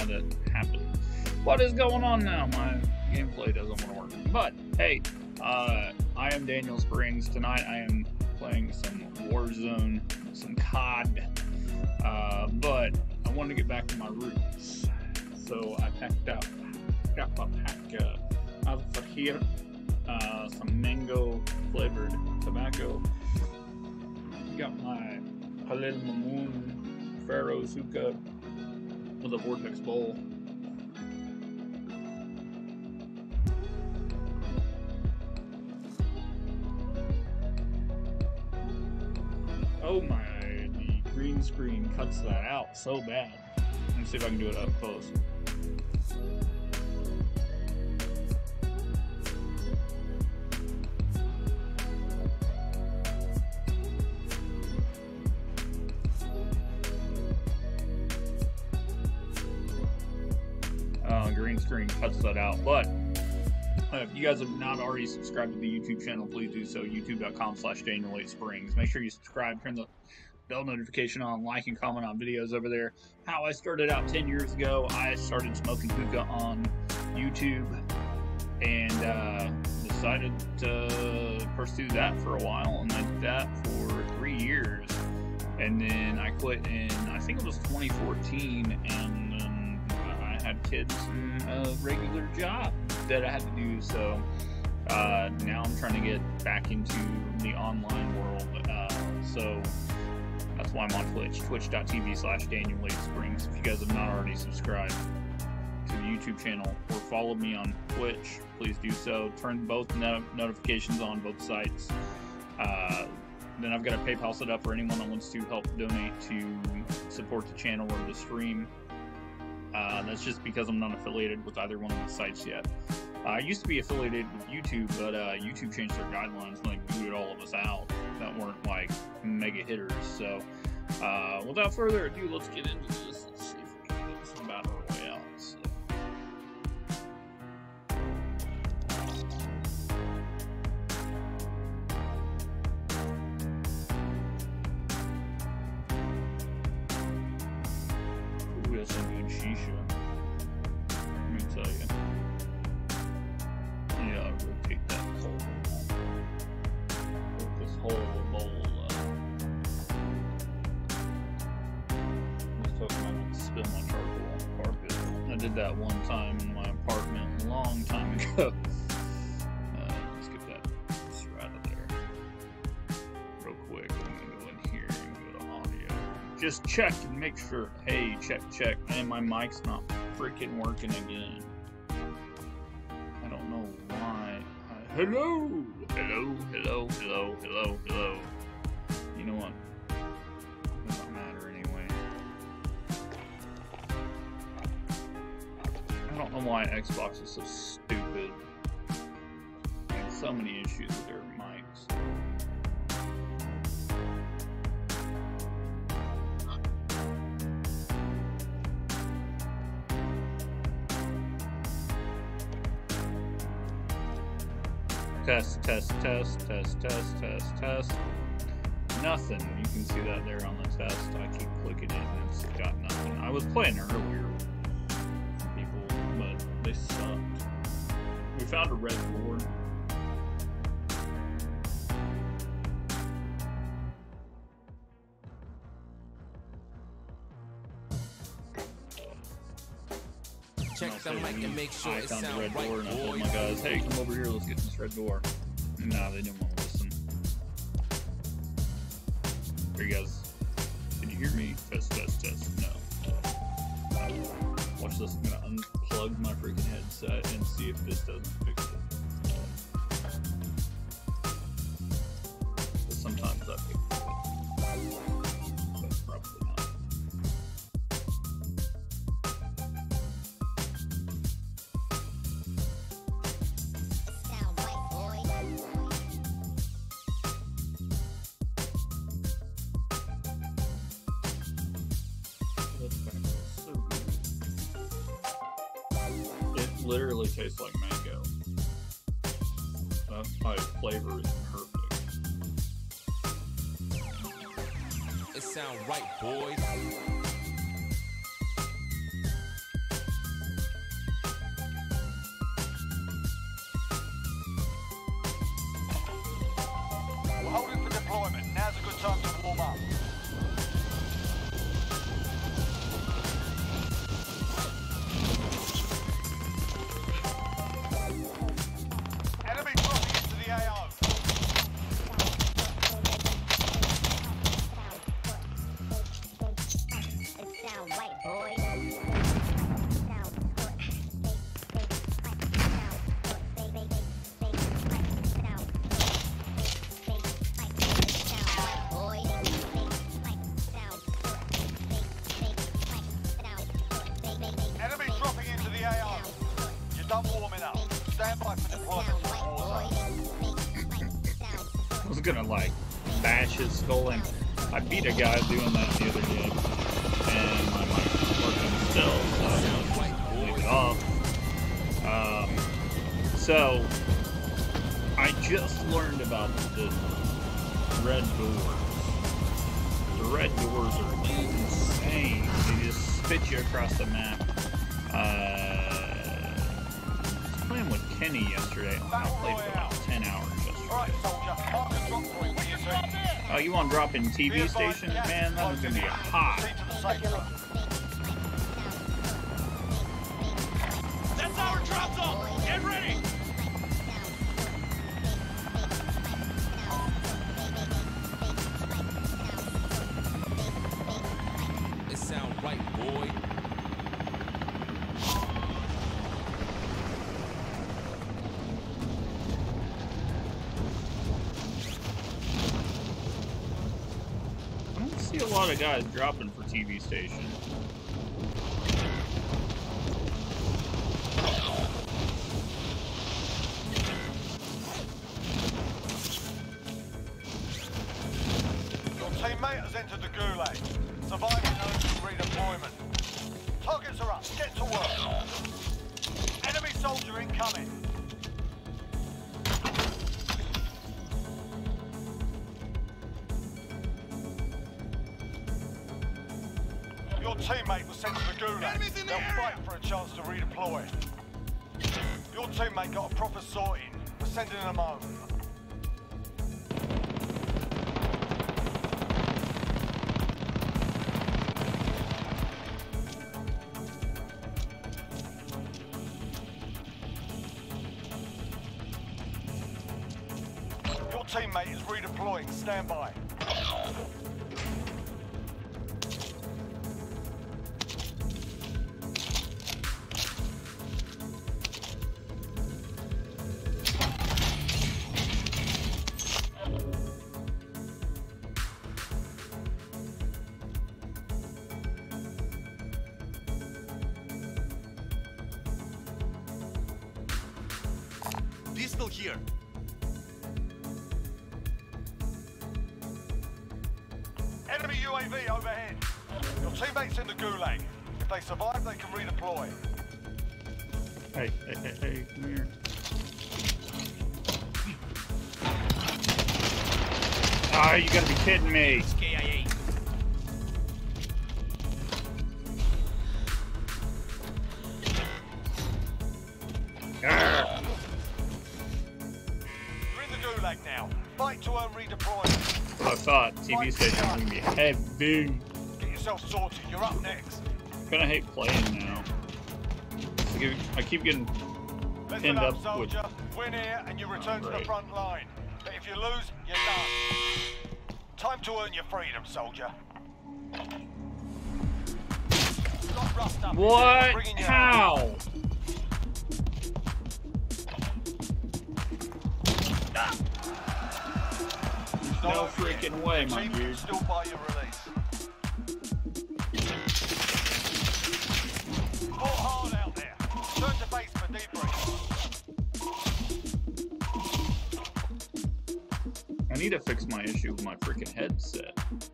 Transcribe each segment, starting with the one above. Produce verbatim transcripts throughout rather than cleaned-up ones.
let it happen. What is going on now? My gameplay doesn't want to work. But, hey, uh, I am Daniel Springs. Tonight I am playing some Warzone, some C O D. Uh, but I wanted to get back to my roots. So I packed up, got my pack uh, over here. Uh, some mango flavored tobacco. Got my Halil Mamoon Pharaoh Suka with a vortex bowl. Oh my, the green screen cuts that out so bad. Let me see if I can do it up close. Uh, green screen cuts that out, but uh, if you guys have not already subscribed to the YouTube channel, please do so. YouTube dot com slash Daniel eight Springs. Make sure you subscribe, turn the bell notification on, like and comment on videos over there. How I started out ten years ago, I started smoking hookah on YouTube and uh, decided to pursue that for a while, and I did that for three years. And then I quit in, I think it was twenty fourteen, and um, I had kids and a regular job that I had to do. So uh, now I'm trying to get back into the online world. Uh, so that's why I'm on Twitch, twitch dot t v slash Daniel eight Springs. If you guys have not already subscribed to the YouTube channel or followed me on Twitch, please do so. Turn both no notifications on both sites. Uh, then I've got a PayPal set up for anyone that wants to help donate to support the channel or the stream. Uh, that's just because I'm not affiliated with either one of the sites yet. Uh, I used to be affiliated with YouTube, but uh, YouTube changed their guidelines and like booted all of us out that weren't like mega hitters. So uh, without further ado, let's get into this. Let's see if we can get this battle royale. So. Ooh, that's some good shisha. Let me tell you. Yeah, I'll rotate that coal. Put this whole bowl up. I was talking about not to spill my charcoal on the carpet. I did that one time in my apartment a long time ago. Uh, let's get that right out of there. Real quick, I'm gonna go in here and go to audio. Just check and make sure. Hey, check, check. Man, my mic's not freaking working again. I don't know why. I, hello, hello, hello, hello, hello, hello. You know what? It doesn't matter anyway. I don't know why Xbox is so stupid. They have so many issues with their mics. Test, test, test, test, test, test, test. Nothing. You can see that there on the test. I keep clicking it and it's got nothing. I was playing earlier with people, but they sucked. We found a red door. Check the mic and make sure I it found the sound red right, door and I told boys. my guys, hey, come over here, let's get this red door. No, they didn't want to listen. Here, you guys. Can you hear me? Test, test, test. No. Watch this. I'm gonna unplug my freaking headset and see if this doesn't fix it. But sometimes that fixes it. But probably not. It literally tastes like mango. That flavor is perfect. It sound right, boys. Start warming up. Stand by for deployment to Warzone. I was gonna like bash his skull in. I beat a guy doing that the other day, and my mic was working still, so I just leave it off. Um, so I just learned about the red doors. The red doors are insane. They just spit you across the map. Uh, I was playing with Kenny yesterday. I played for about ten hours yesterday. Oh, you want to drop in T V stations? Man, that was going to be hot. That's our drop zone! Get ready! It sound right, boy. I don't see a lot of guys dropping for T V stations. Your teammate has entered the gulag. Surviving earns you redeployment. Targets are up. Get to work. Enemy soldier incoming. Your teammate was sent to the gulag. They'll fight for a chance to redeploy. Your teammate got a proper sorting. We're sending them home. Your teammate is redeploying. Stand by. Pistol here. Enemy U A V overhead. Your teammate's in the gulag. If they survive, they can redeploy. Hey, hey, hey, hey, come here. Ah, you gotta be kidding me. K I A. Arr. You're in the gulag now. Fight to earn redeployment. I thought T V stations were gonna be heavy. Get yourself sorted. You're up next. Gonna hate playing now. I keep getting Listen pinned up, up soldier. with. Win here and you return to the Right. front line. But if you lose, you're done. Time to earn your freedom, soldier. Got rust up. What? Bringing you How? home. No Not over freaking yet. way, The my team can dude. still buy your release. Fought hard out there. Turn to base for debrief. I need to fix my issue with my freaking headset.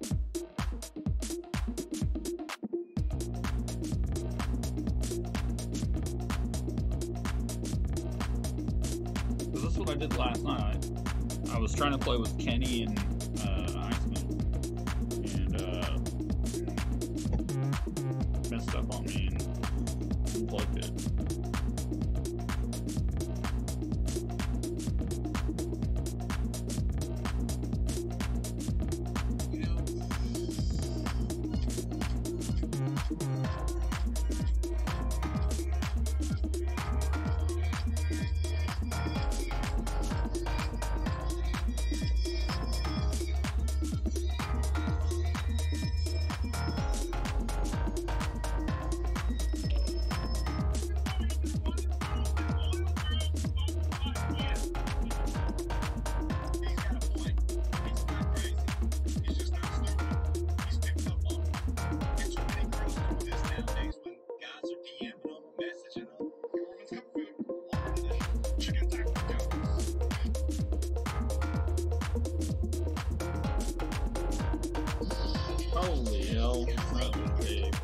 This is what I did last night. I was trying to play with Kenny and uh, Iceman, and uh, messed up on me and unplugged it.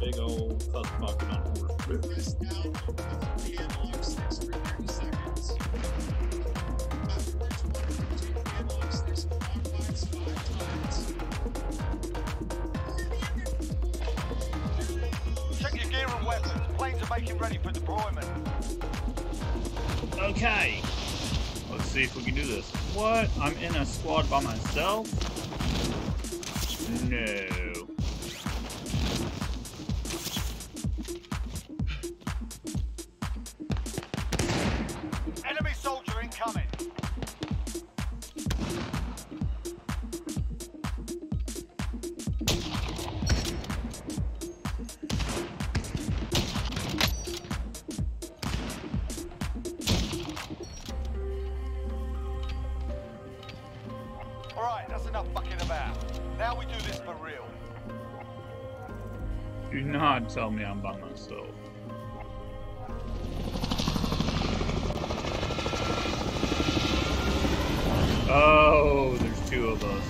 big old cuss bucket on horse. Check your gear and weapons. Planes are making ready for deployment. Okay. Let's see if we can do this. What? I'm in a squad by myself? No. Enemy soldier incoming. Alright, that's enough fucking about. Now we do this for real. Do not tell me I'm by myself. Oh, there's two of us.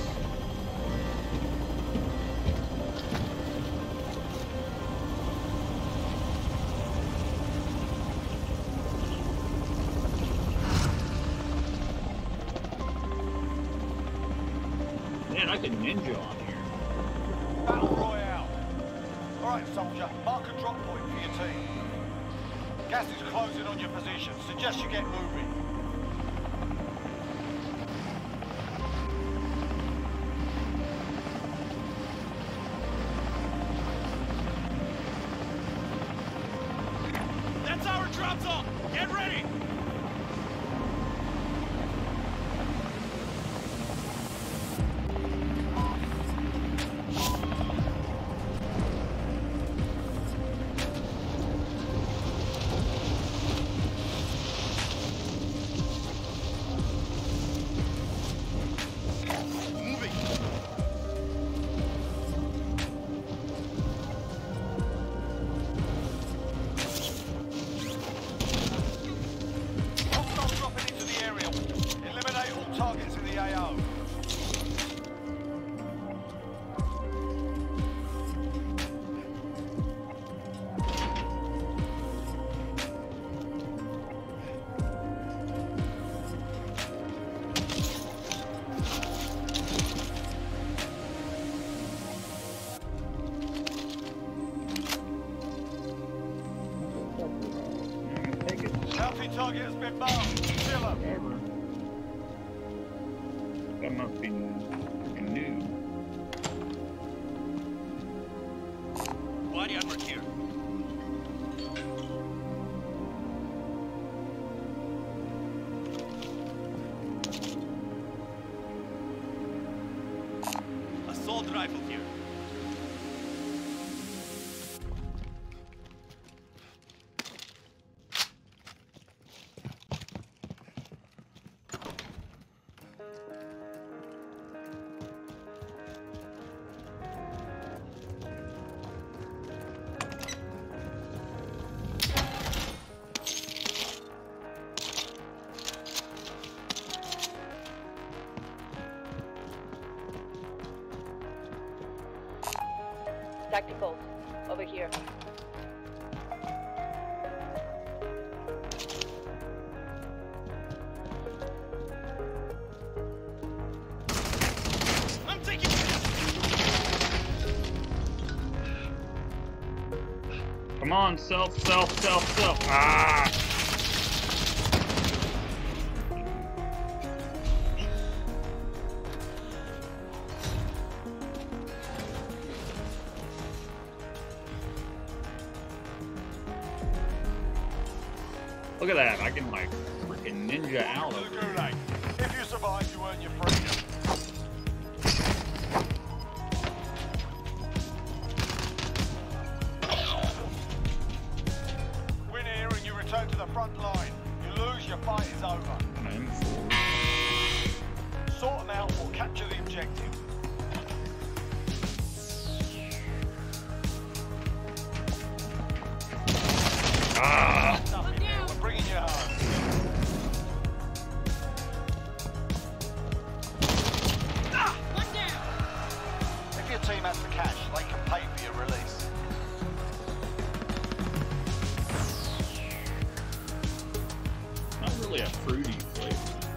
Man, I could ninja on here. Battle Royale. Alright, soldier, mark a drop point for your team. Gas is closing on your position. Suggest you get moving. That's our drop zone. Get ready. Hostiles dropping into the area. Eliminate all targets in the A O. Take it. Healthy target has been marked. Kill him. Whatever. That must be new. Body armor here. Assault rifle here. Tactical, over here. I'm taking. Come on, self, self, self, self. Ah! Look at that, I can like freaking ninja out To of the here. gulag. If you survive, you earn your freedom. Win here and you return to the front line. You lose, your fight is over. I'm forward. Sort them out or capture the objective. Ah! Nothing there. We're bringing you home. If your team has the cash, they can pay for your release. really a fruity flavor.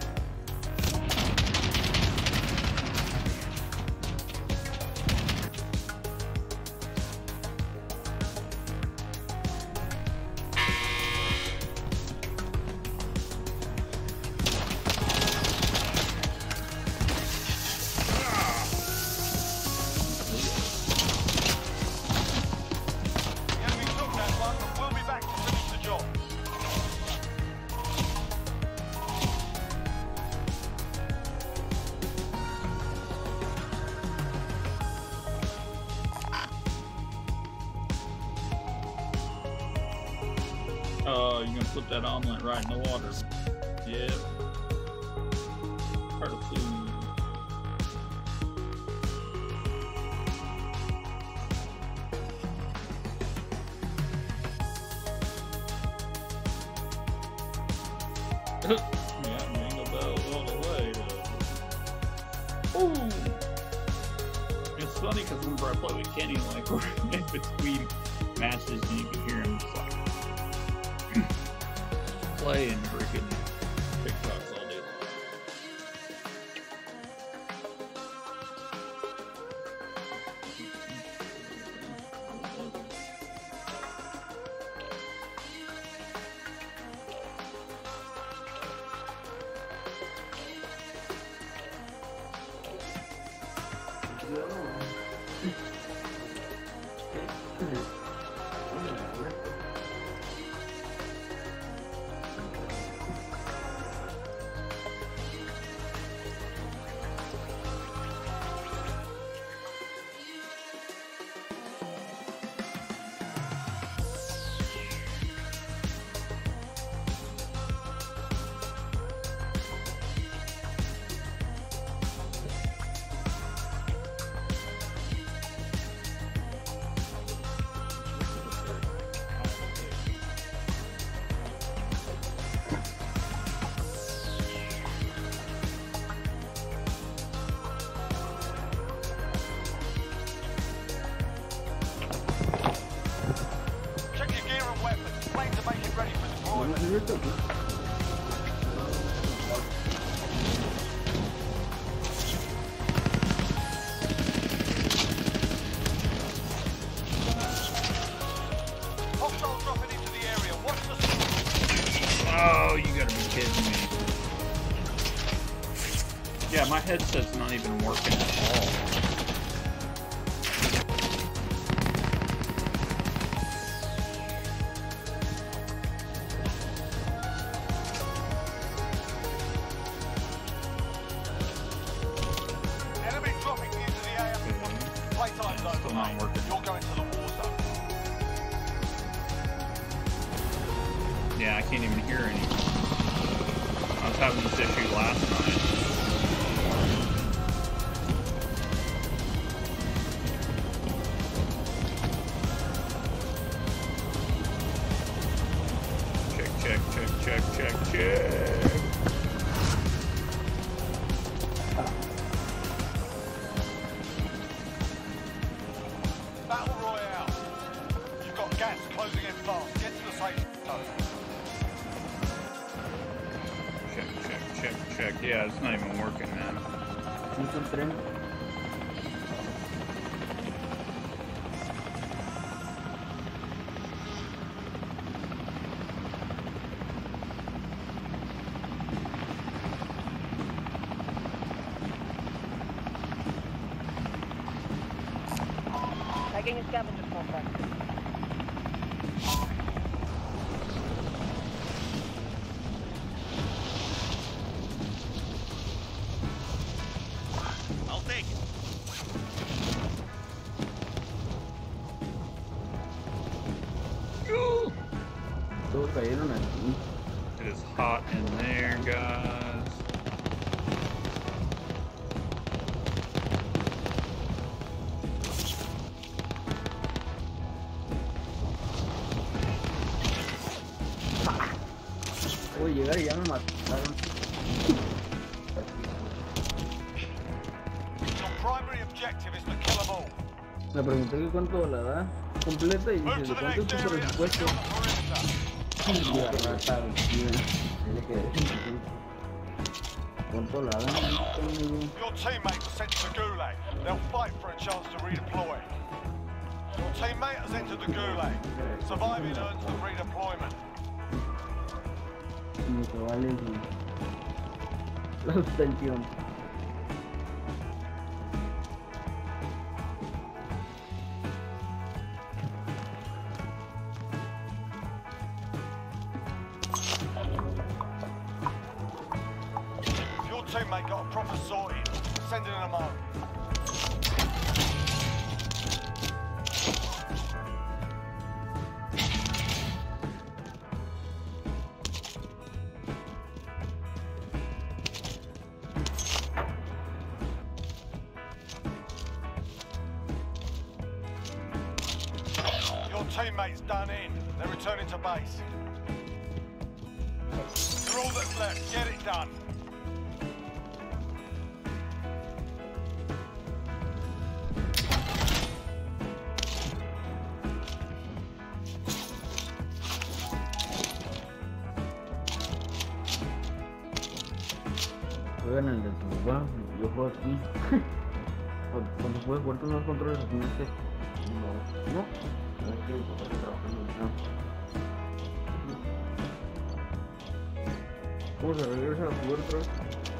Oh, you're gonna put that omelet right in the water. Yep. Part of food. Yeah, jingle bells all the way. Ooh! It's funny because whenever I play with Kenny, like we're in between matches and you can hear him just like playing freaking TikToks all day long. Oh, you gotta be kidding me. Yeah, my headset's not even working at all. Enemy dropping into the A M. Playtime zone. Still not working. You're going to the war zone. Yeah, I can't even hear anything. I was having this issue last night. Check, check, check, check, check, check. Battle Royale. You've got gas closing in fast. Get to the safe zone. Check, check, check, check. Yeah, it's not even working, man. Tagging a scavenger contract. I'll take it. It is hot in there, guys. Voy a llegar y ya me mataron. Your primary objective is to kill them all. Me pregunté que cuánto la da completa y Move dice, to ¿de the cuánto es next tu area and presupuesto? secure the perimeter. Ya, rata, tío. Tiene que decir. Controlada. Your teammates are sent to the gulag. They'll fight for a chance to redeploy. Your teammate has entered the gulag. Surviving earns them redeployment. Mucho vale la suspensión. If your teammate got a proper sorting, send in them home. Your teammate's done in. They're returning to base. You're all that's left. Get it done. Juegan el de tu wow, yo juego aquí. Cuando puedes jugar con los controles así, no sé. No, no. No es que estoy trabajando, no. ¿Cómo se regresa a jugar otra vez?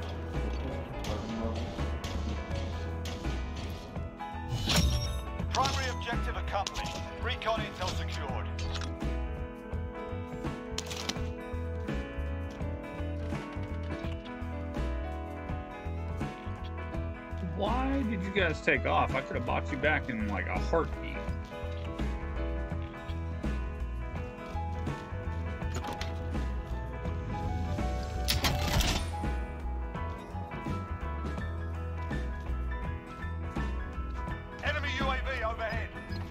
Primary objective accomplished. Recon intel secured. Why did you guys take off? I could have bought you back in like a heartbeat. Enemy U A V overhead.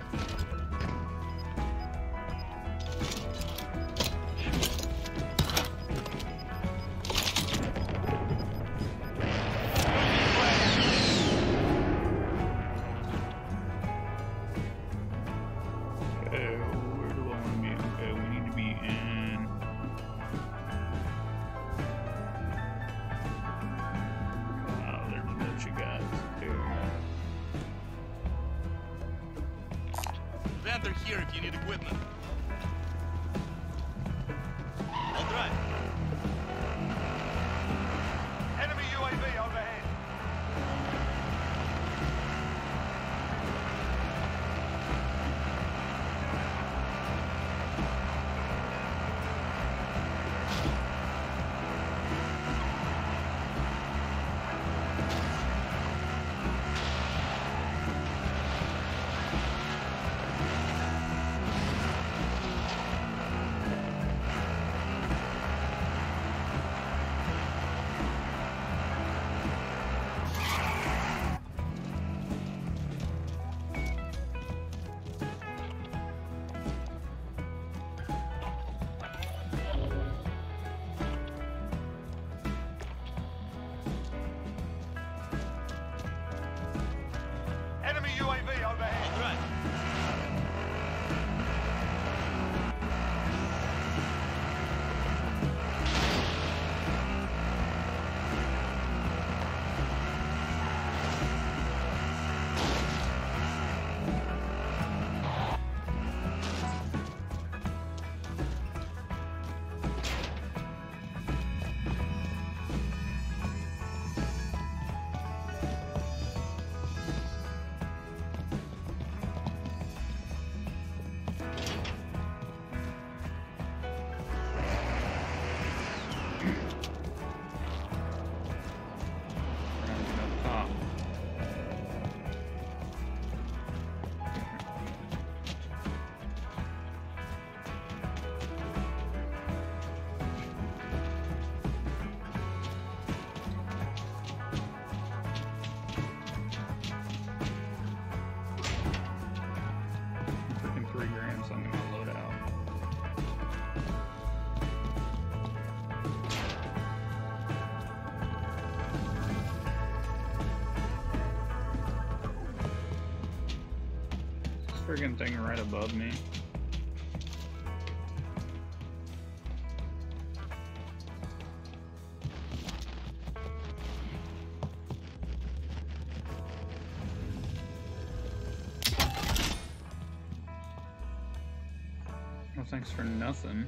Okay, where do I want to be? Okay, we need to be in. Oh, there's a bunch of guys here. Vendor here if you need equipment. All right. Enemy U A V overhead. Enemy U A V overhead. All right. Rounding up top. Freaking three grams, I'm gonna load out. This friggin' thing right above me. thanks for nothing.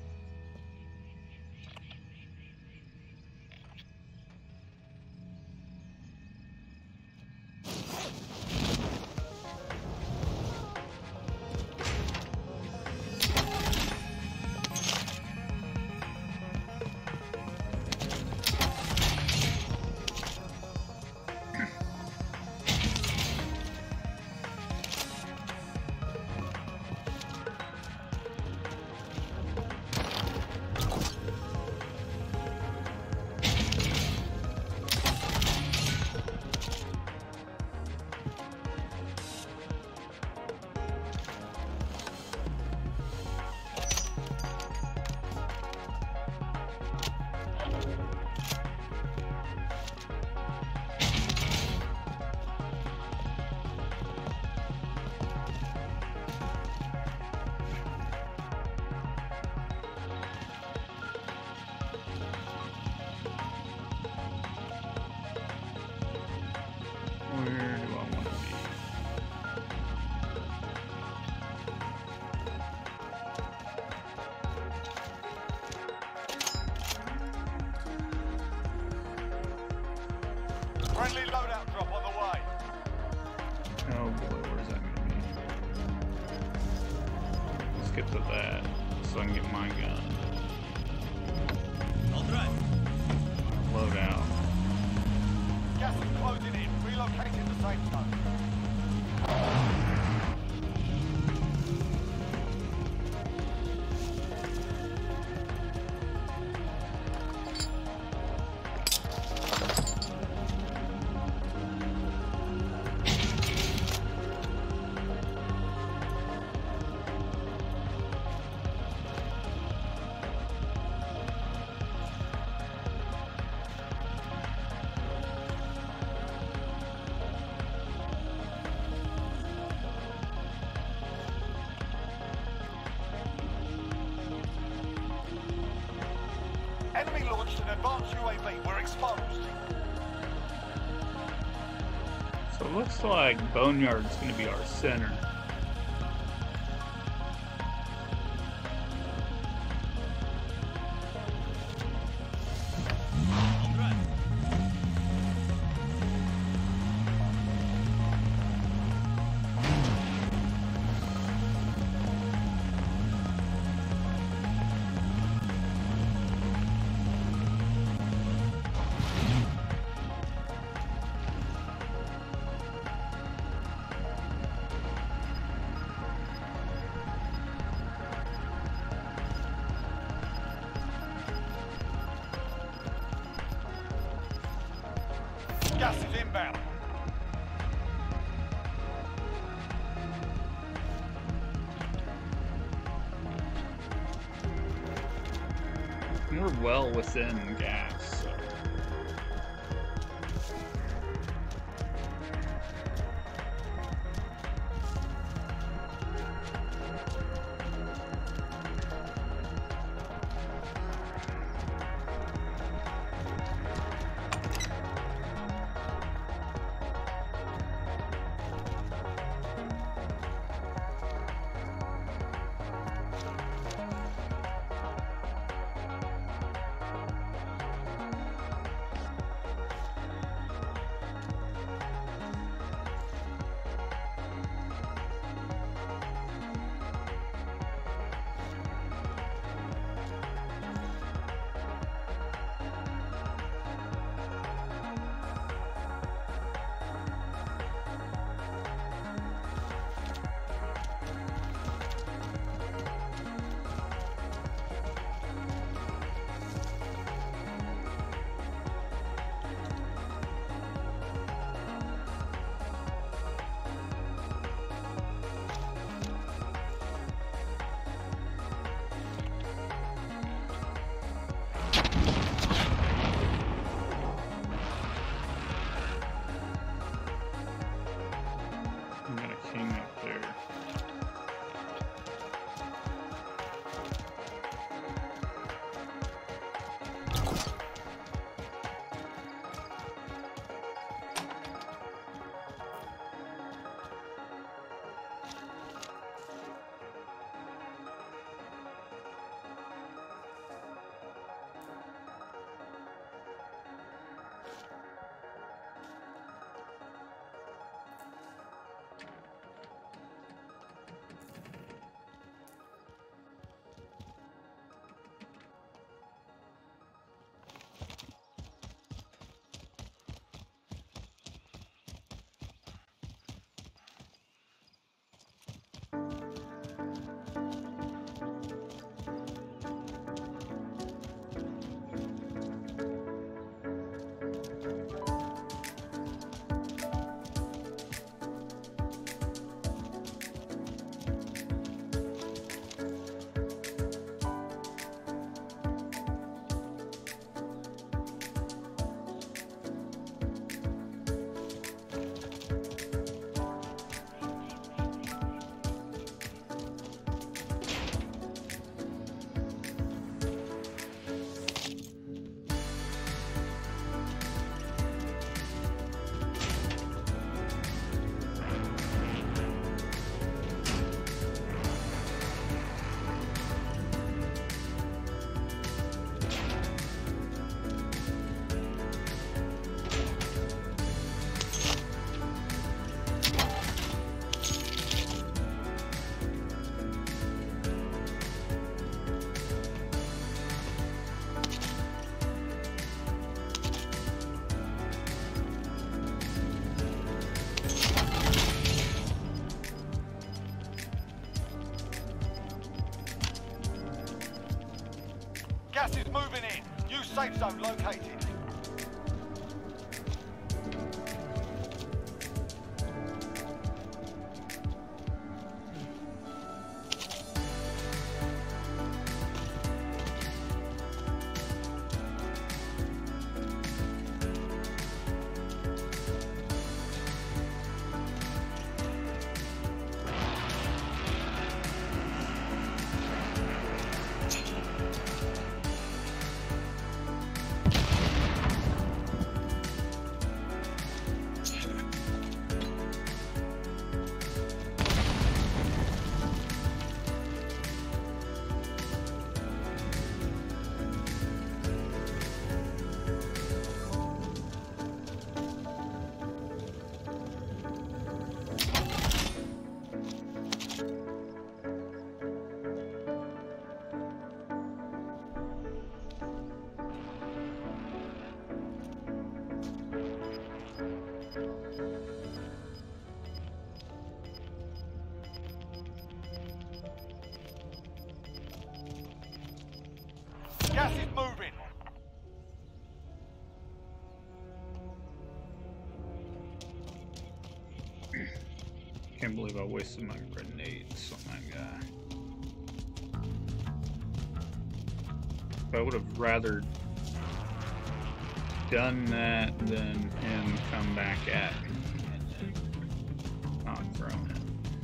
Where do I want to be? Friendly loadout drop on the way. Oh boy, where's that gonna be? Let's get to that so I can get my gun. I'll drive. Load out. Gas is closing in. Relocating the safe zone. Enemy launched an advanced U A V. We're exposed. So it looks like Boneyard's gonna be our center. I'll drive. Gas is inbound. We're well within gas, so. Gas is moving in. New safe zone located. Gas is moving. Can't believe I wasted my grenades on that guy. I would have rather done that than him come back at me and then not thrown it.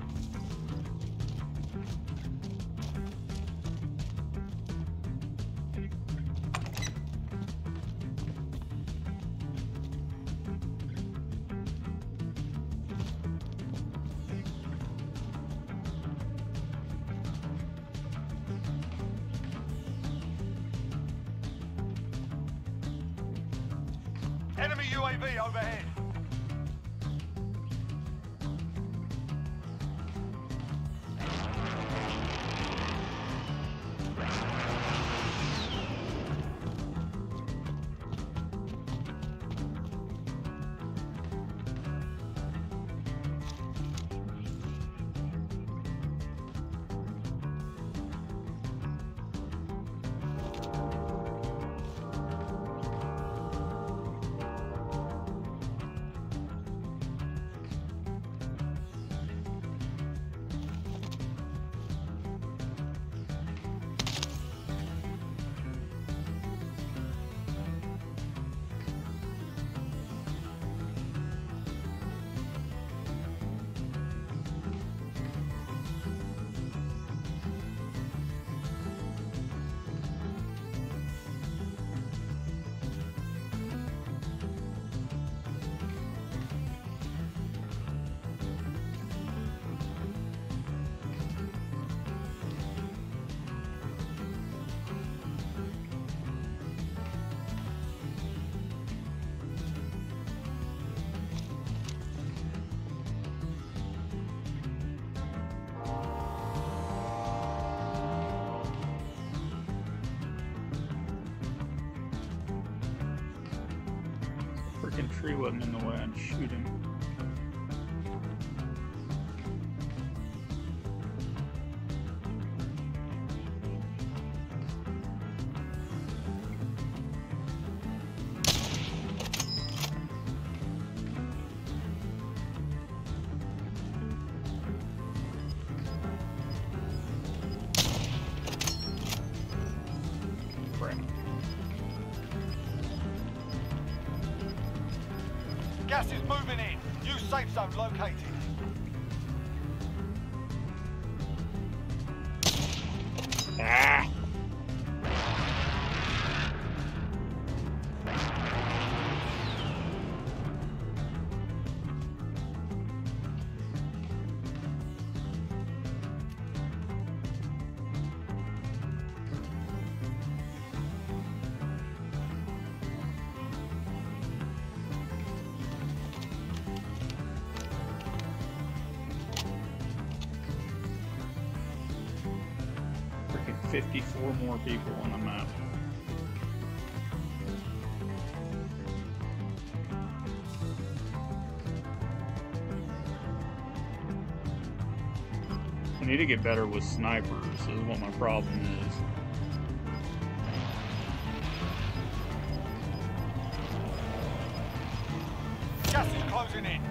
Enemy U A V overhead. Freaking tree wasn't in the way, I'd shoot him. Gas is moving in. New safe zone located. Ah! fifty-four more people on the map. I need to get better with snipers, is what my problem is. closing in.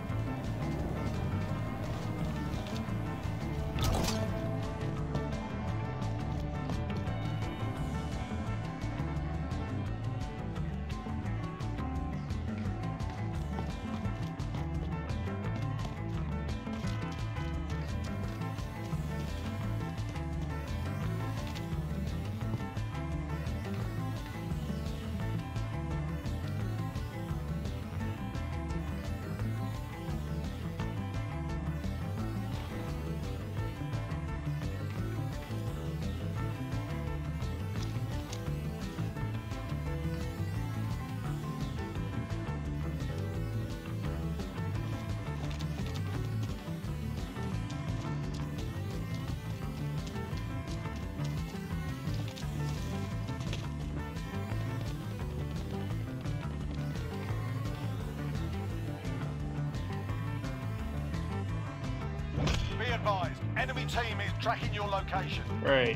Be advised, enemy team is tracking your location. Right.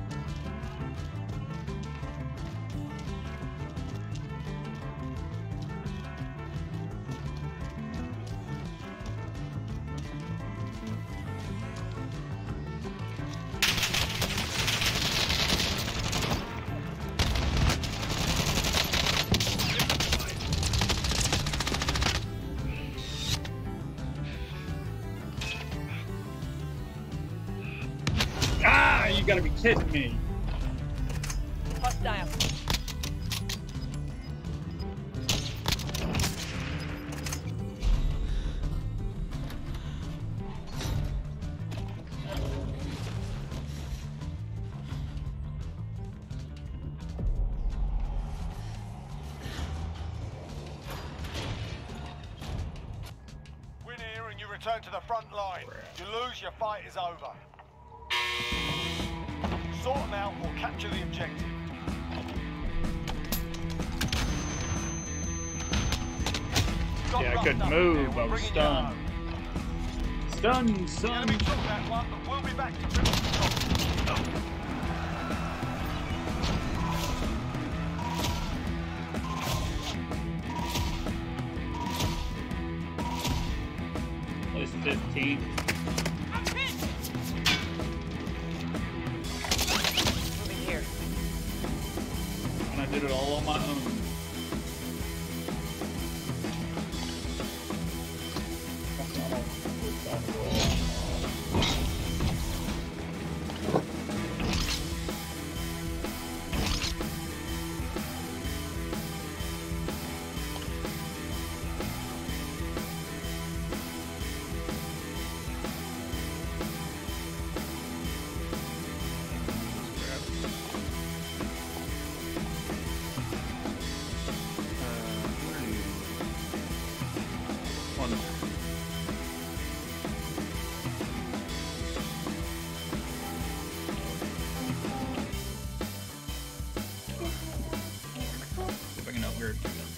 Ah, you gotta be kidding me. Hostile. Win here and you return to the front line. You lose, your fight is over. Sort them out or capture the objective. Got Yeah, I roughed couldn't up move, there. I We're was bringing you stunned. home. Stun, The son. enemy took that one, but we'll be back to finish the job. At least fifteen. Moving here. And I did it all on my own. One. See if I can upgrade to them.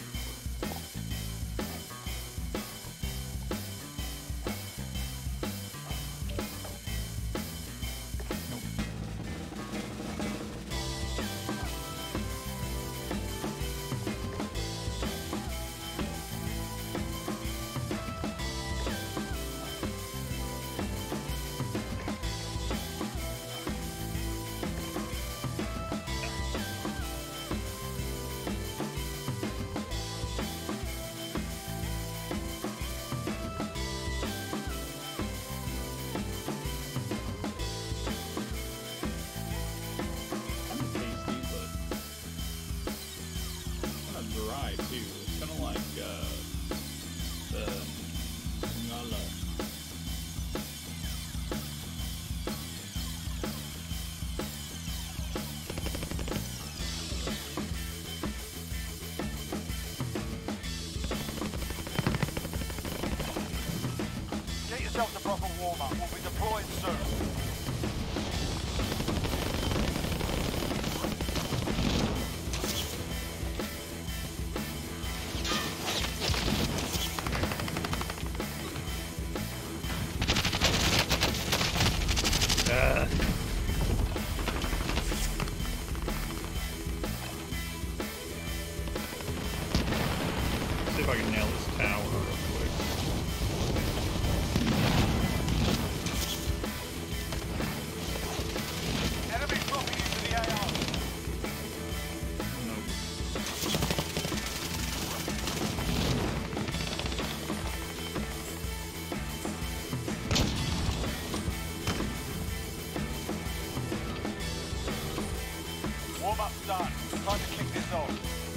Kind of tasty, but kind of dry too. It's kind of like uh, the ngala. Get yourself the proper warm-up. We'll be deploying soon. Uh. See if I can nail this tower real quick. Warm-up's done. Time to kick this off.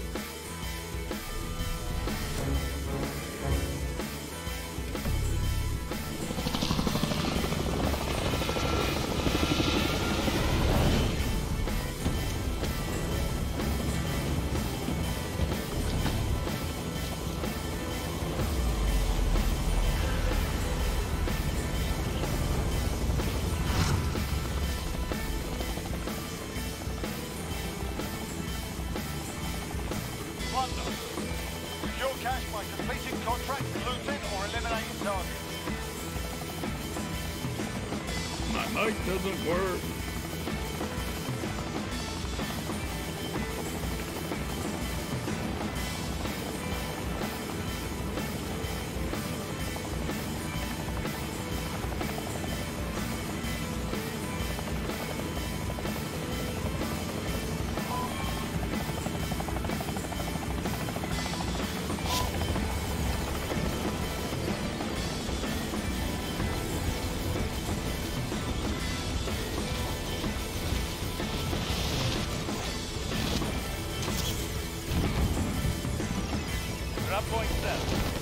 Plunder. Secure cash by completing contracts, looting, or eliminating targets. My mic doesn't work. Drop point set.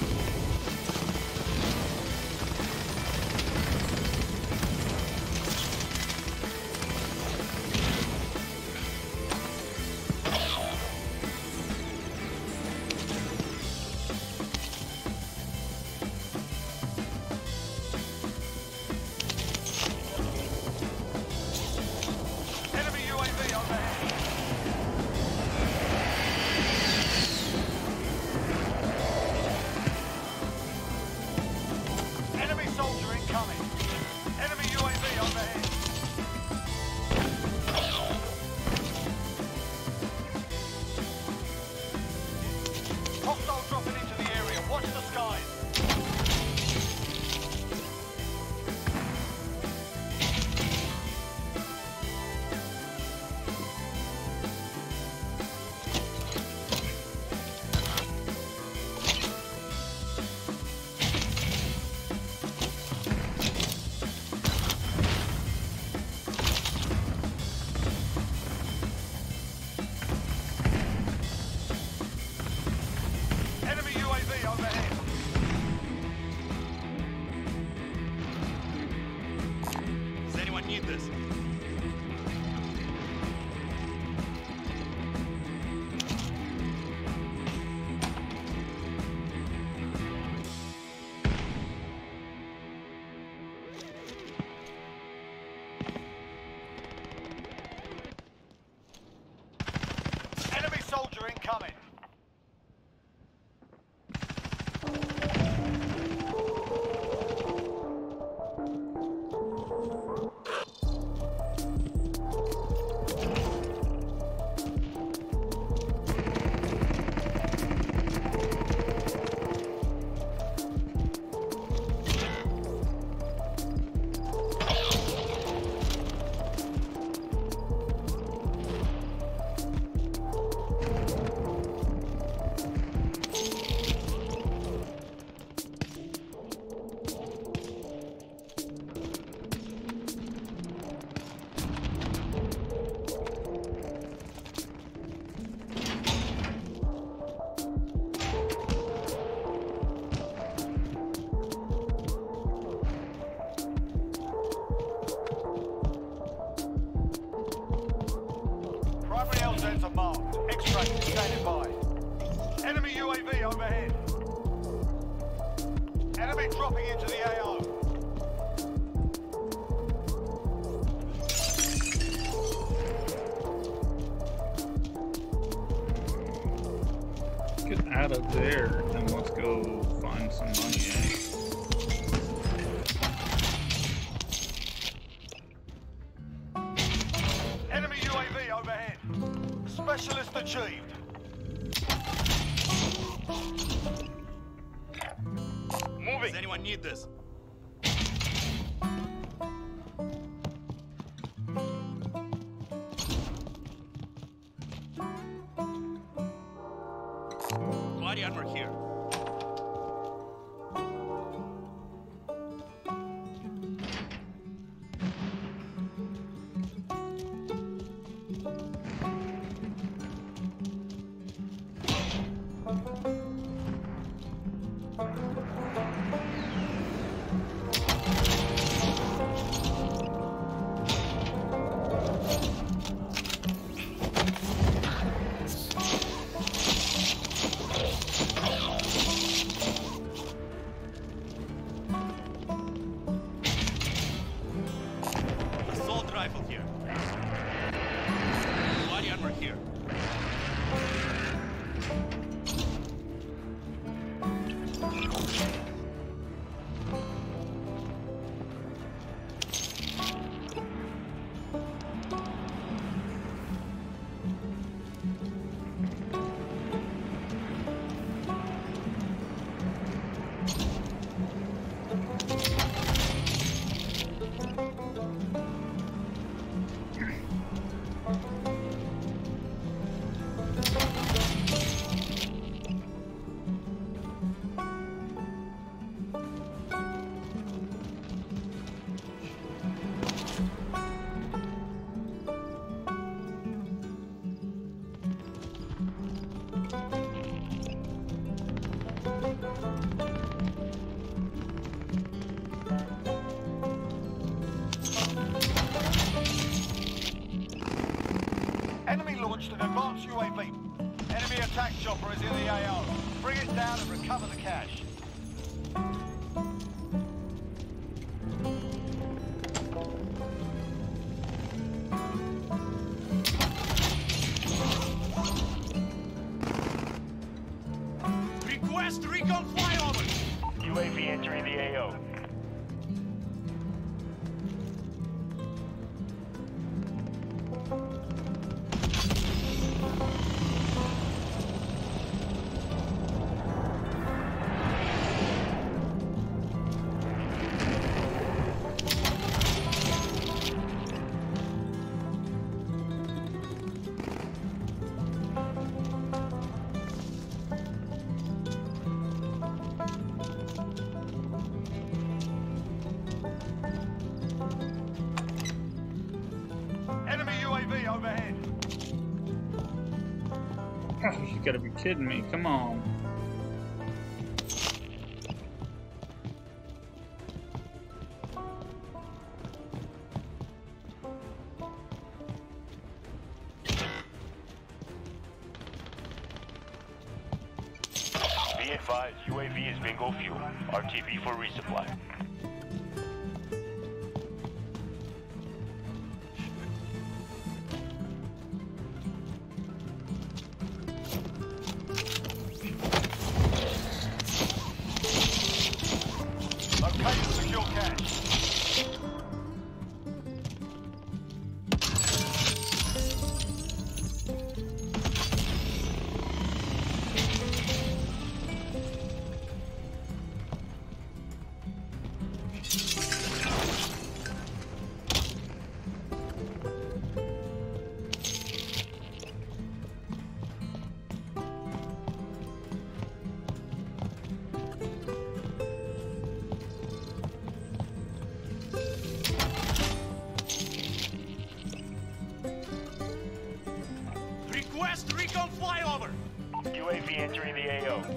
Enemy U A V overhead. Enemy soldier incoming. Enemy U A V overhead. Hostile dropping into the area. Watch the skies. Enemy U A V overhead. Does anyone need this? Enemy soldier incoming. Primary L Zs are marked. Extract is standing by. Enemy U A V overhead. Enemy dropping into the A O. Get out of there and let's go find some money. Eh? Enemy U A V overhead. Specialist achieved. Moving. Does anyone need this? Body armor here. Enemy launched an advanced U A V. Enemy attack chopper is in the A O. Bring it down and recover the cash. Request recon flyover. U A V entering the A O. Enemy U A V overhead. Oh, you gotta be kidding me. Come on. Be advised, U A V is bingo fuel. R T B for resupply. Locate and secure cash. Request recon flyover. U A V entering the A O.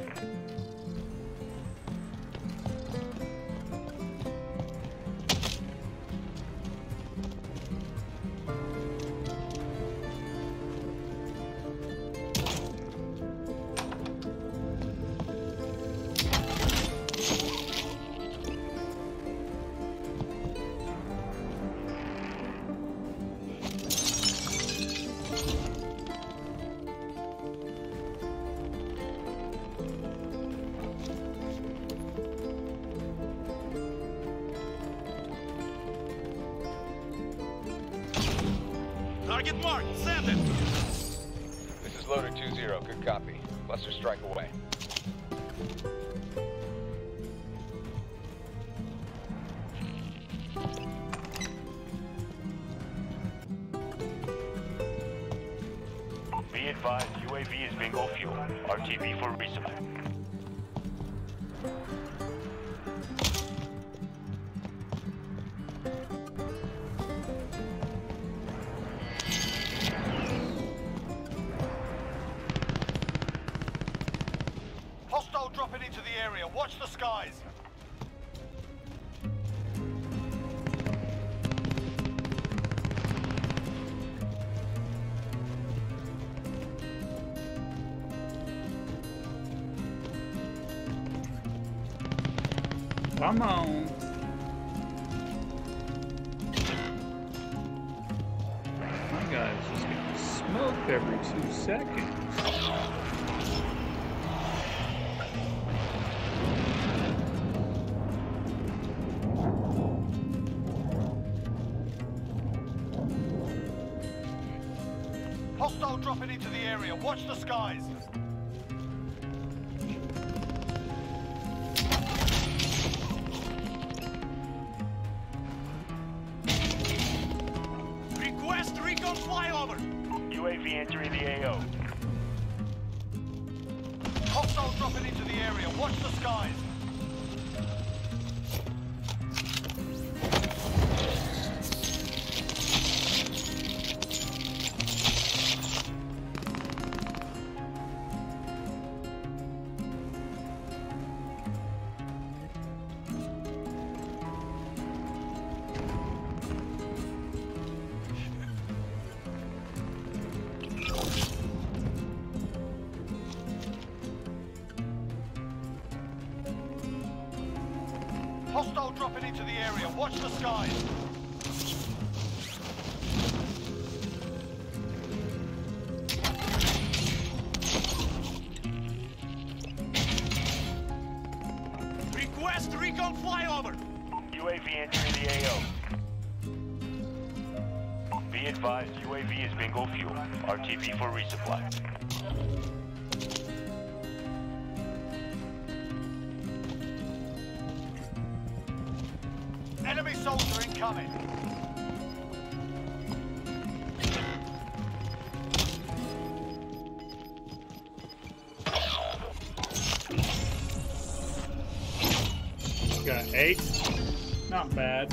Target marked. Send it. This is Loader two zero. Good copy. Cluster strike away. Be advised, U A V is bingo fuel. R T B for resupply. Hostile dropping into the area. Watch the skies. Come on. My guy's just getting smoked every two seconds. Hostile dropping into the area. Watch the skies. Request recon flyover. U A V entering the A O. Hostile dropping into the area. Watch the skies. Hostile dropping into the area. Watch the skies. Request recon flyover. U A V entering the A O. Be advised, U A V is bingo fuel. R T B for resupply. Enemy soldier incoming. Got eight. Not bad.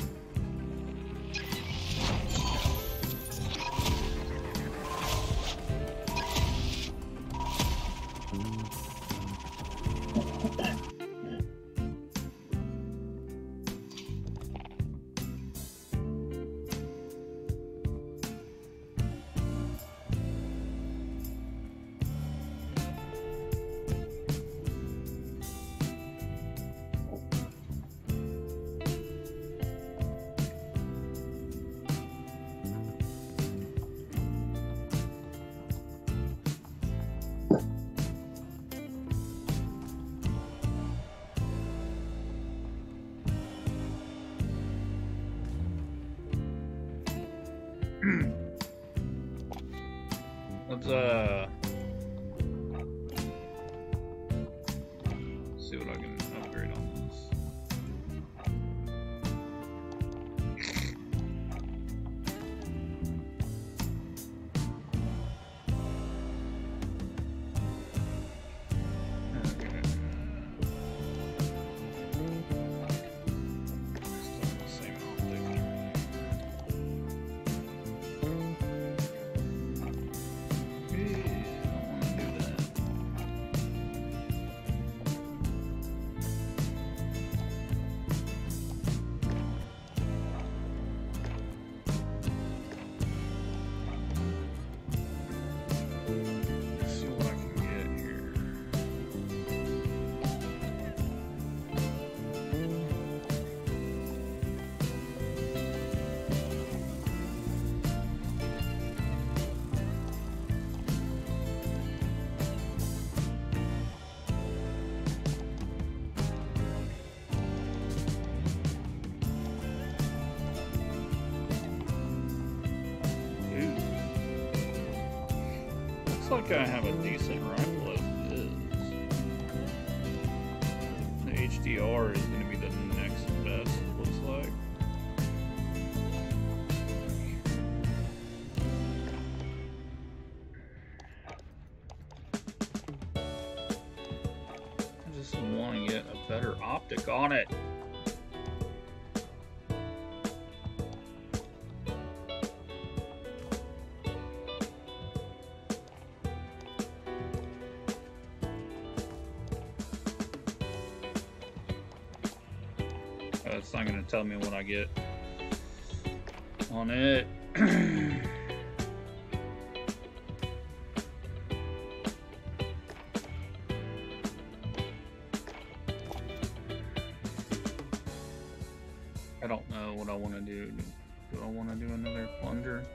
Let's uh see what I can upgrade on this. Okay. Still the same optic. See what I can get here. Ooh. Looks like I have a decent rifle as it is. The H D R is going to be the next best, it looks like. I just want to get a better optic on it. Uh, it's not going to tell me what I get on it. I don't know what I want to do. Do I want to do another plunger?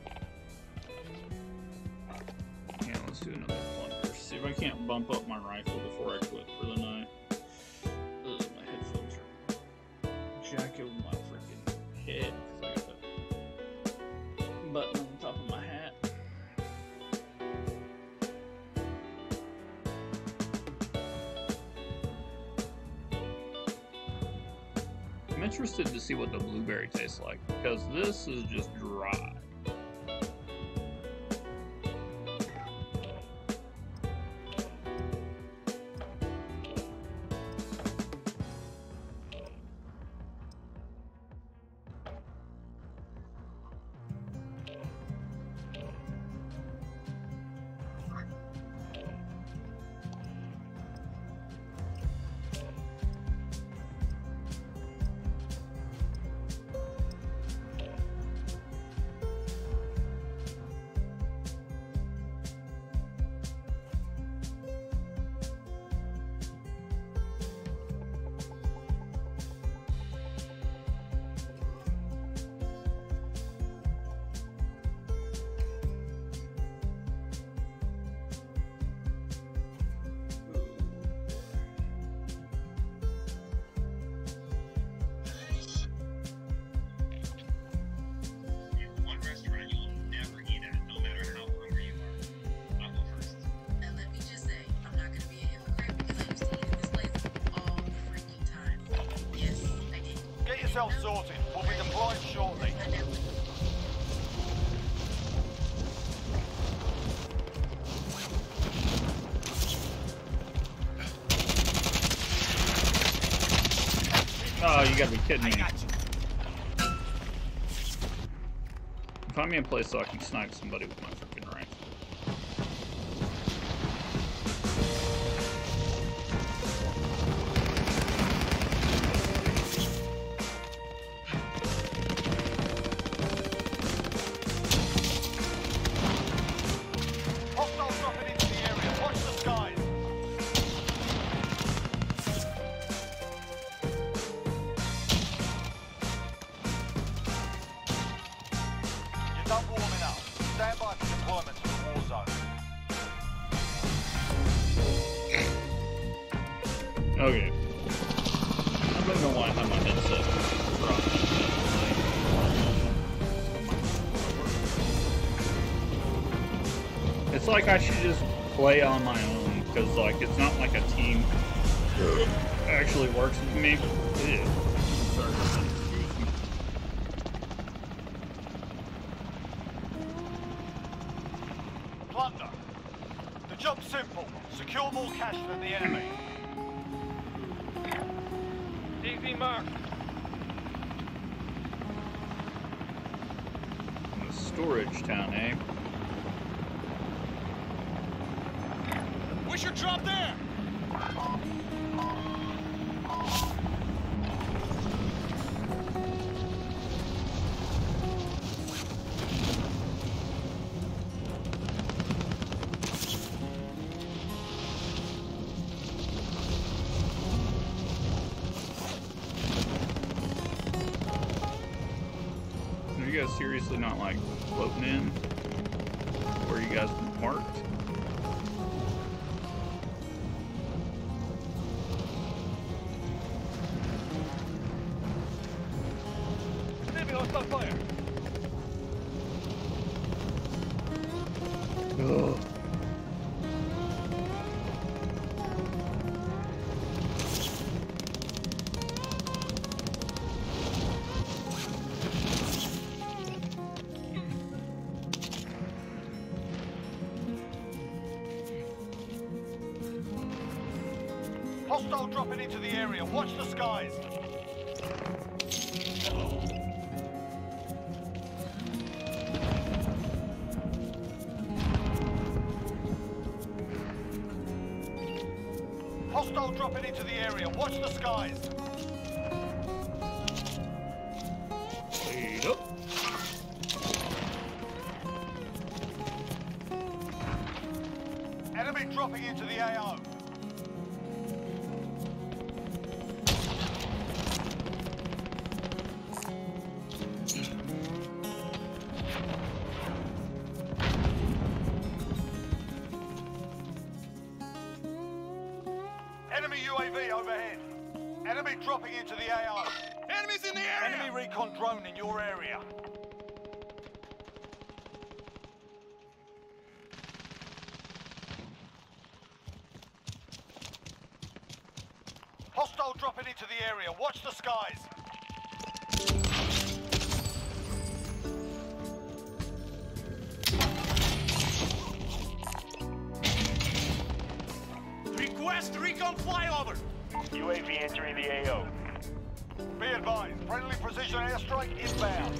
Yeah, let's do another plunger. See if I can't bump up my rifle before I quit for the night. Ugh, my headphones are jacking with my freaking head because I got that button on the top of my hat. I'm interested to see what the blueberry tastes like because this is just dry. yourself sorted. We'll be deployed shortly. Oh, you gotta be kidding I me. got you. Find me a place so I can snipe somebody with my freaking rifle. Hostiles dropping into the area. Watch the skies. You're done warming up. Stand by for deployment to the war zone. Okay. I don't know why I have my headset dropped. It's like I should just play on my own, because like it's not like a team actually works with me. Ew. Sorry, excuse me. Plunder. The job's simple. Secure more cash than the enemy. D Z mark. In a storage town, eh? We should drop there. Are you guys seriously not like floating in where you guys marked? Enemy hostile fire. Ugh. Hostile dropping into the area. Watch the skies. Hostile dropping into the area. Watch the skies. Wait up. Enemy dropping into the A O. Enemy U A V overhead. Enemy dropping into the A O. Enemies in the area. Enemy recon drone in your area. Hostile dropping into the area. Watch the skies. Request recon flyover. U A V entering the A O. Be advised, friendly precision airstrike inbound.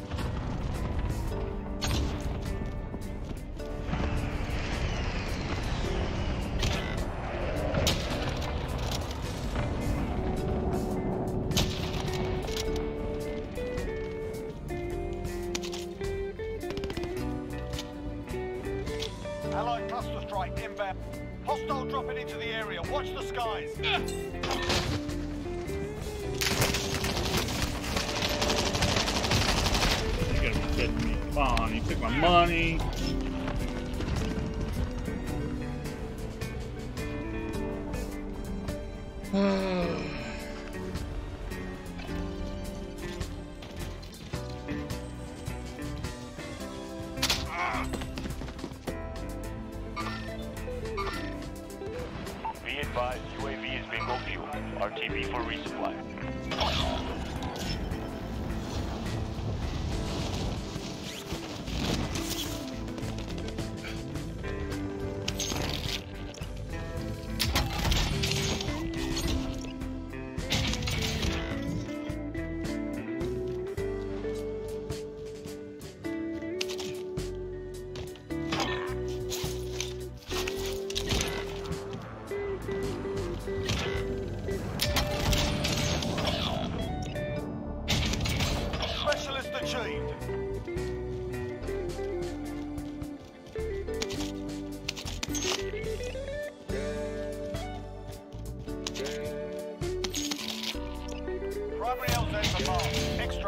Allied cluster strike inbound. Hostile dropping into the area. Watch the skies. You gotta be kidding me. Come on, you took my money. Be advised, U A V is bingo fuel. R T B for resupply.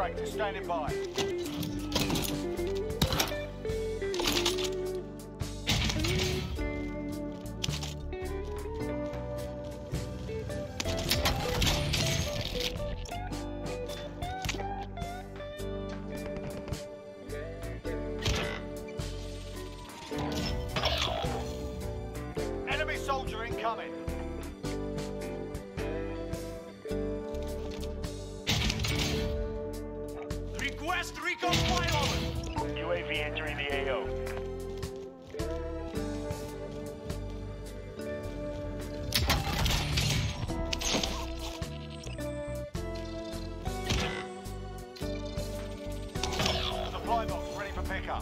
extract is standing by. Enemy soldier incoming. Request recon flyover. U A V entering the A O. Supply box ready for pickup.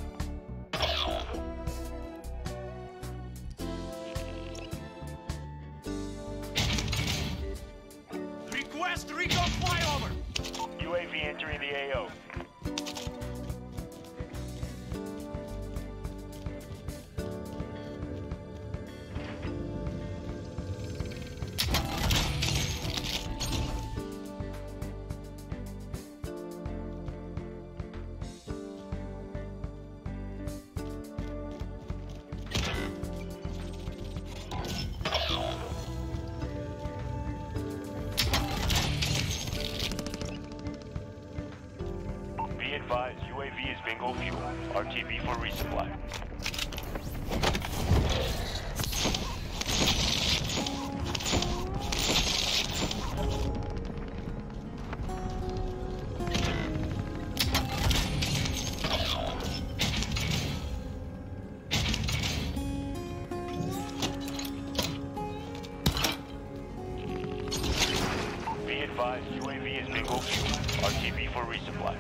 Request recon flyover. U A V entering the A O. Be advised, U A V is bingo fuel. R T B for resupply. Be advised, U A V is bingo fuel. R T B for resupply.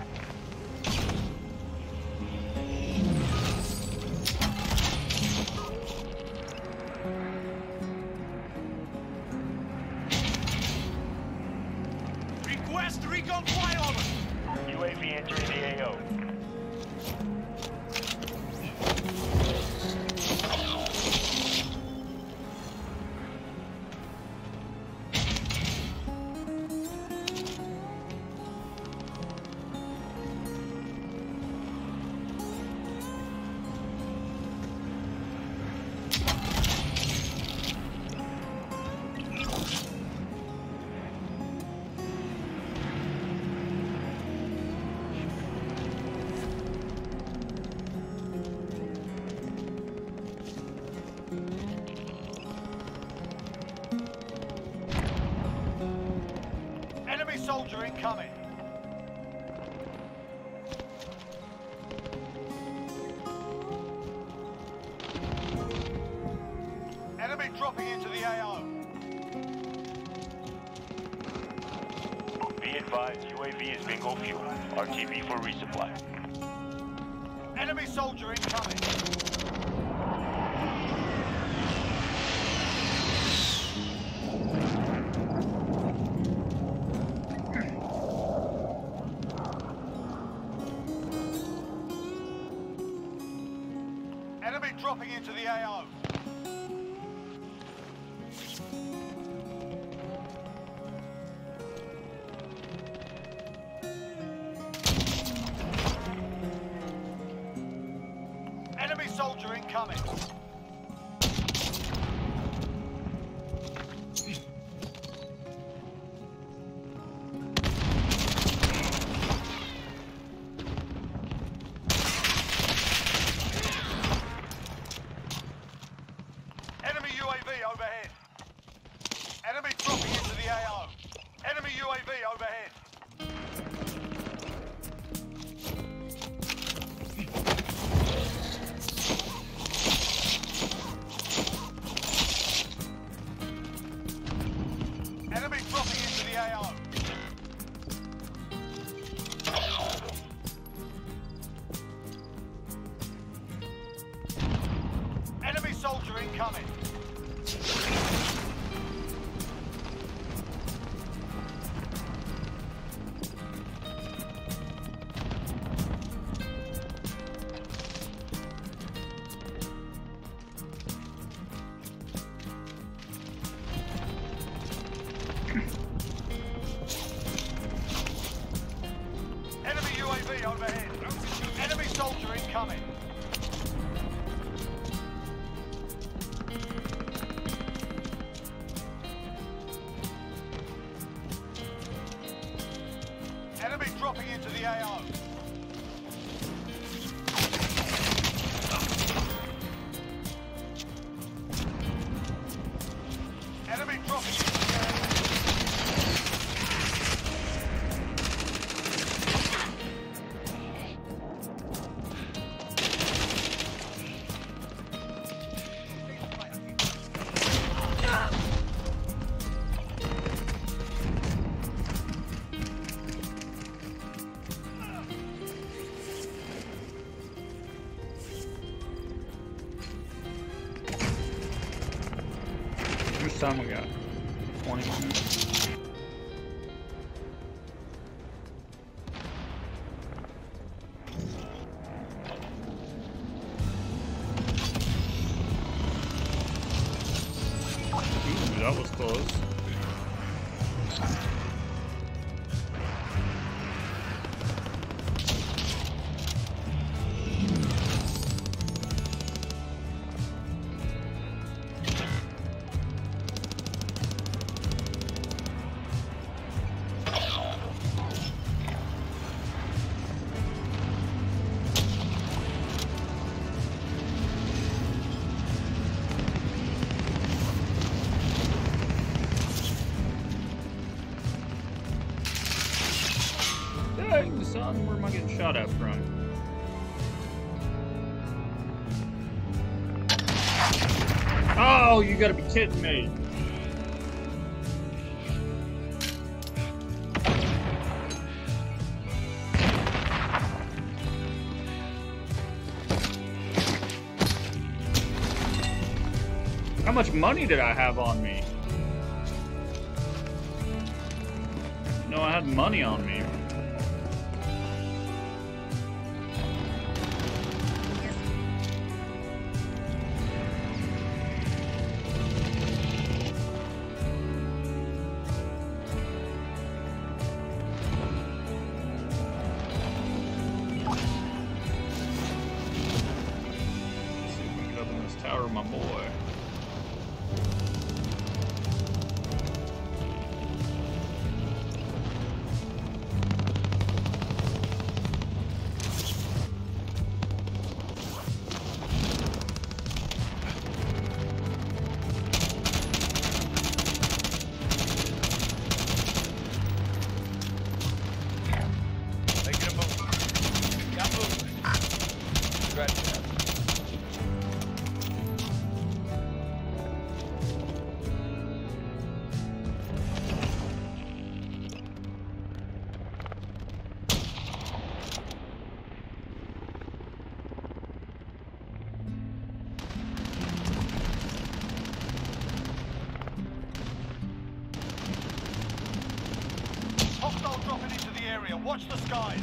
Request recon flyover. U A V entering the A O. Enemy soldier incoming. Enemy dropping into the A O. Be advised, U A V is bingo fuel. R T B for resupply. Enemy soldier incoming. Enemy dropping into the A O. Enemy soldier incoming. Enemy U A V overhead. Enemy dropping into the A O. Enemy U A V overhead. Enemy dropping into the A O. Enemy soldier incoming. Enemy A O. Enemy dropping into the area. How much time we got? twenty minutes. Ooh, that was close. Dang, son, where am I getting shot at from? Oh, you gotta be kidding me. How much money did I have on me? No, I had money on me. Let's see if we can get up in this tower, my boy. Making a move. Got movement. Scratch that. Hostile dropping into the area. Watch the skies.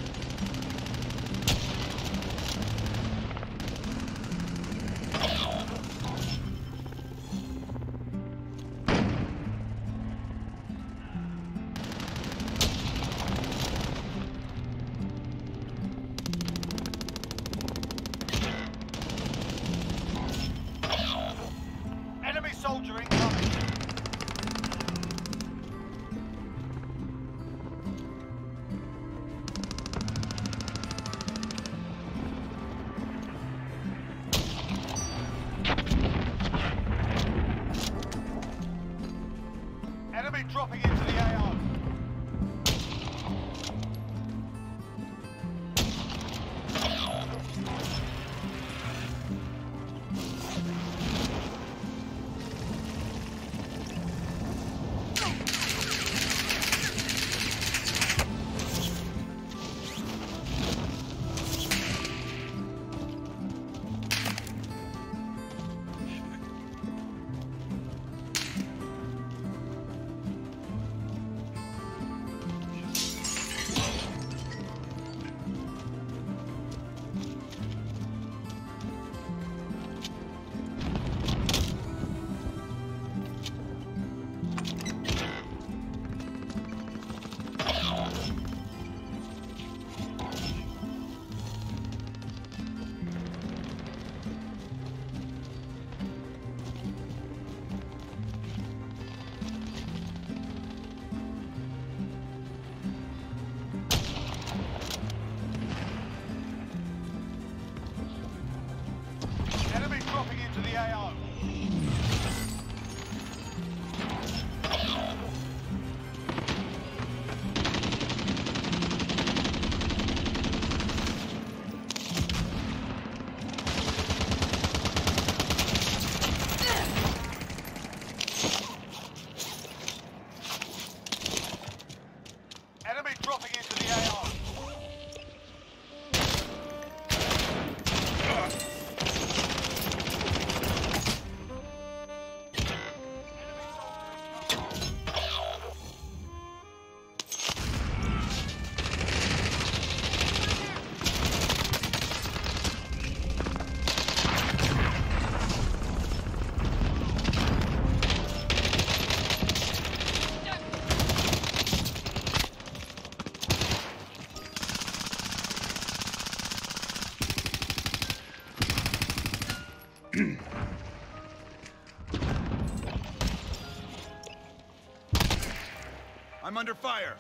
Enemy soldier incoming. Enemy dropping into the A O. I'm under fire.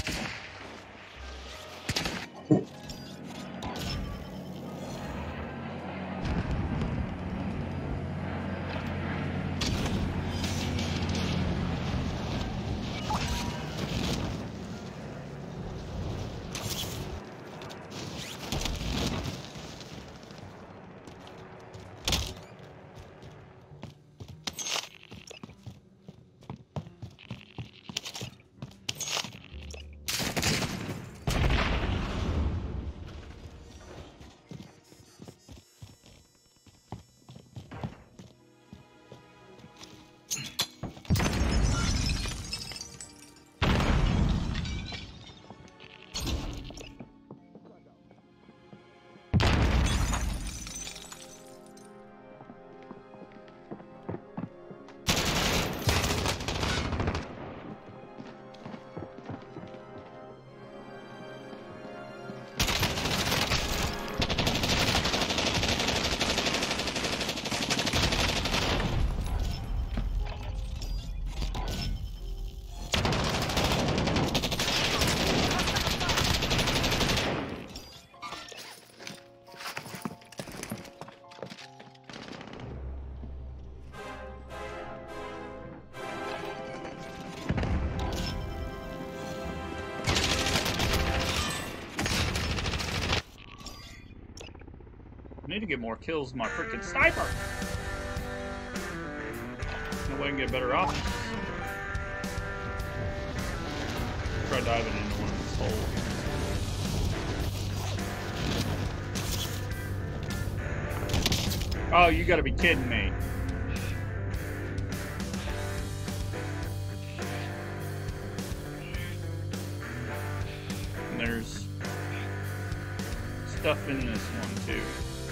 I need to get more kills with my freaking sniper. No way I can get better options. Try diving into one of these holes. Oh, you gotta be kidding me. And there's stuff in this one too.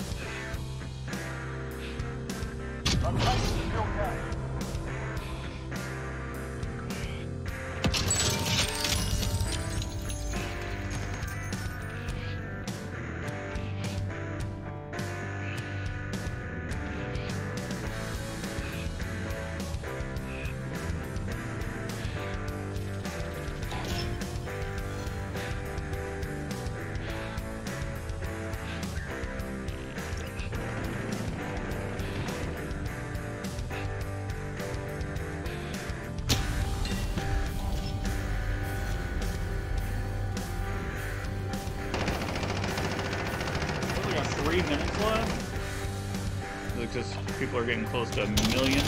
Three minutes left? Because people are getting close to a million.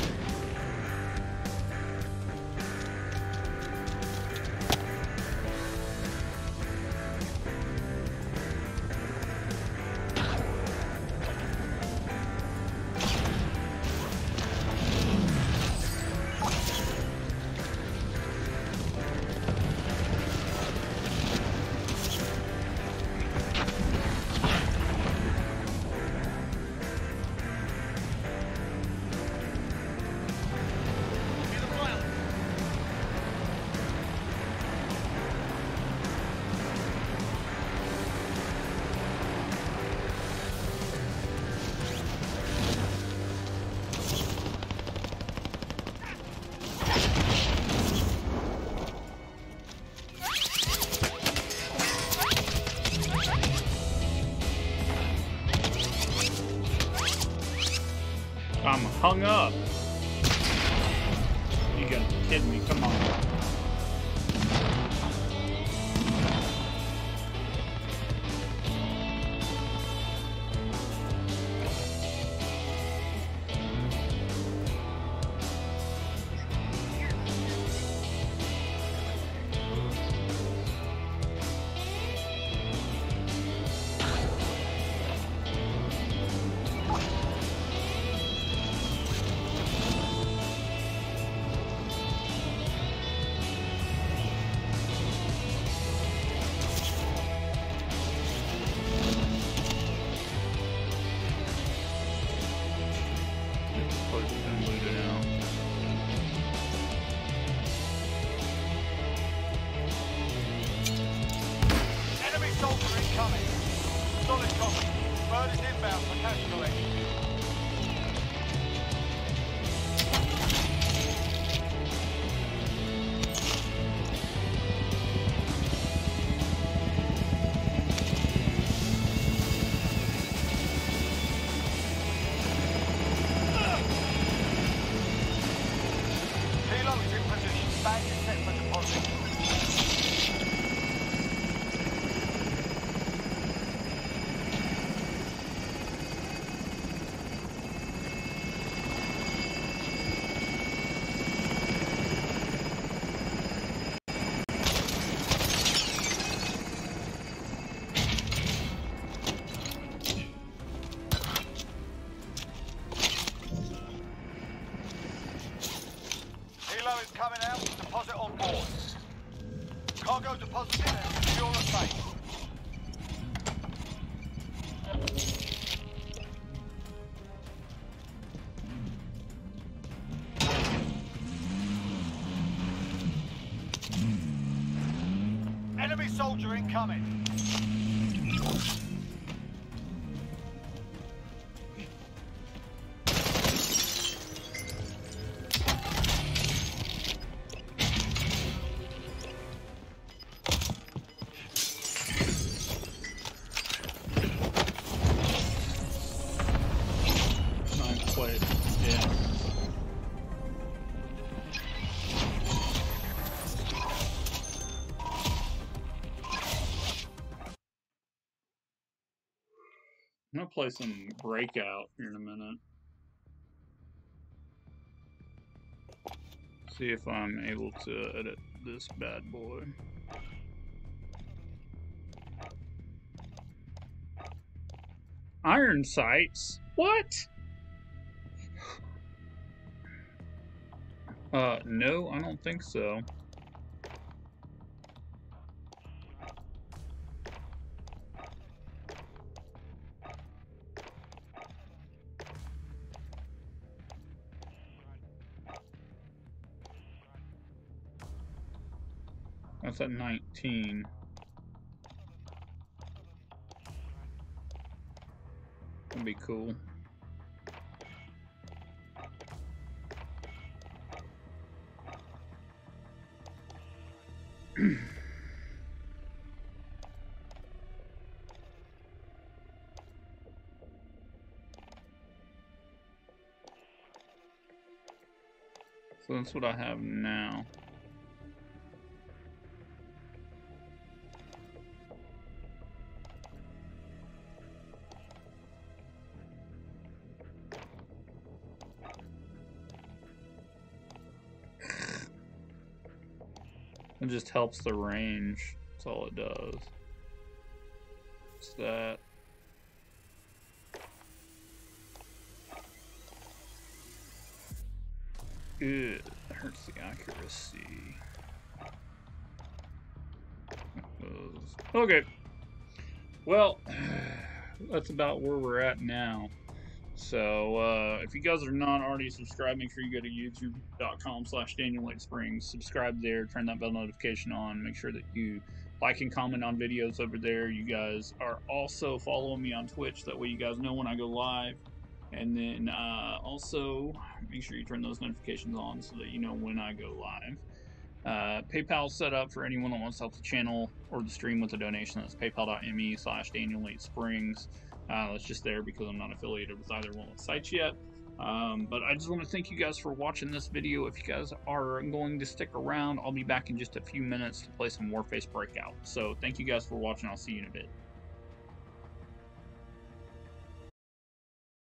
I'm hung up. You gotta be kidding me, come on. Helo is in position. Bag is set for deposit. Helo is coming out. Deposit on board. Cargo deposited and secure the safe. Enemy soldier incoming. Nice play. Yeah. I'm gonna play some Breakout here in a minute. See if I'm able to edit this bad boy. Iron sights? What? Uh, no, I don't think so. That's at nineteen. That'd be cool. So that's what I have now. It just helps the range. That's all it does. It's that. It hurts the accuracy. Okay. Well, that's about where we're at now. So, uh, if you guys are not already subscribed, make sure you go to youtube.com slash Daniel Lake Springs. Subscribe there, turn that bell notification on, make sure that you like and comment on videos over there. You guys are also following me on Twitch, that way you guys know when I go live. And then uh, also, make sure you turn those notifications on so that you know when I go live. Uh, PayPal set up for anyone that wants to help the channel or the stream with a donation. That's paypal.me slash Daniel Lake Springs. Uh, that's just there because I'm not affiliated with either one of the sites yet. Um, but I just want to thank you guys for watching this video. If you guys are going to stick around, I'll be back in just a few minutes to play some Warface Breakout. So thank you guys for watching. I'll see you in a bit.